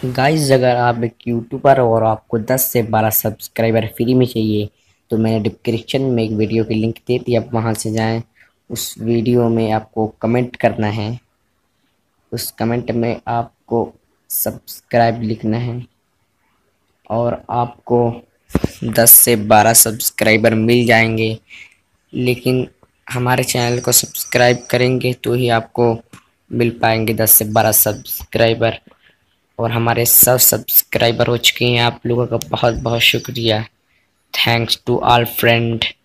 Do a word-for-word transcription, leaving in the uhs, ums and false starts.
Guys, अगर आप एक यूट्यूबर और आपको दस से बारह सब्सक्राइबर फ्री में चाहिए तो मैंने डिस्क्रिप्शन में एक वीडियो की लिंक दे दी। आप वहां से जाएं। उस वीडियो में आपको कमेंट करना है। उस कमेंट में आपको सब्सक्राइब लिखना है और आपको दस से बारह सब्सक्राइबर मिल जाएंगे। लेकिन हमारे चैनल को सब्सक्राइब करेंगे तो ही आपको मिल पाएंगे दस से बारह सब्सक्राइबर। और हमारे सब सब्सक्राइबर हो चुके हैं। आप लोगों का बहुत बहुत शुक्रिया। Thanks to all friend.